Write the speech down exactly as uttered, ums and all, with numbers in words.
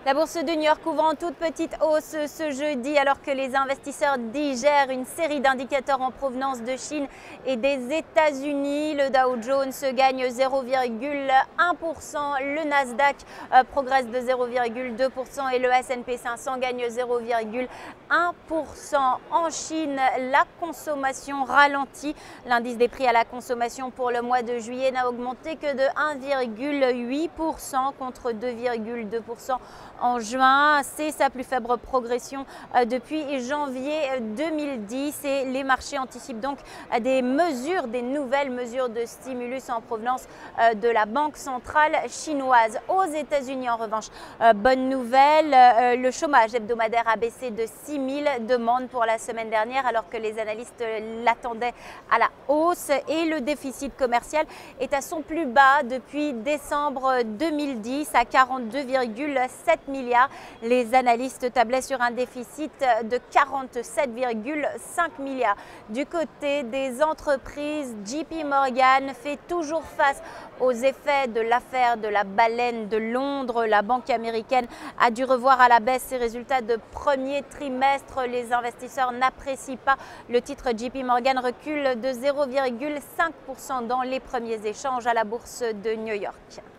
La bourse de New York ouvre en toute petite hausse ce jeudi alors que les investisseurs digèrent une série d'indicateurs en provenance de Chine et des États-Unis. Le Dow Jones gagne zéro virgule un pour cent, le Nasdaq progresse de zéro virgule deux pour cent et le S and P cinq cents gagne zéro virgule un pour cent. En Chine, la consommation ralentit. L'indice des prix à la consommation pour le mois de juillet n'a augmenté que de un virgule huit pour cent contre deux virgule deux pour cent en juin. C'est sa plus faible progression depuis janvier deux mille dix et les marchés anticipent donc des mesures, des nouvelles mesures de stimulus en provenance de la Banque centrale chinoise. Aux États-Unis, en revanche, bonne nouvelle, le chômage hebdomadaire a baissé de six mille demandes pour la semaine dernière alors que les analystes l'attendaient à la hausse et le déficit commercial est à son plus bas depuis décembre deux mille dix à quarante-deux virgule sept milliards. Les analystes tablaient sur un déficit de quarante-sept virgule cinq milliards. Du côté des entreprises, J P Morgan fait toujours face aux effets de l'affaire de la baleine de Londres. La banque américaine a dû revoir à la baisse ses résultats de premier trimestre. Les investisseurs n'apprécient pas. Le titre J P Morgan recule de zéro virgule cinq pour cent dans les premiers échanges à la bourse de New York.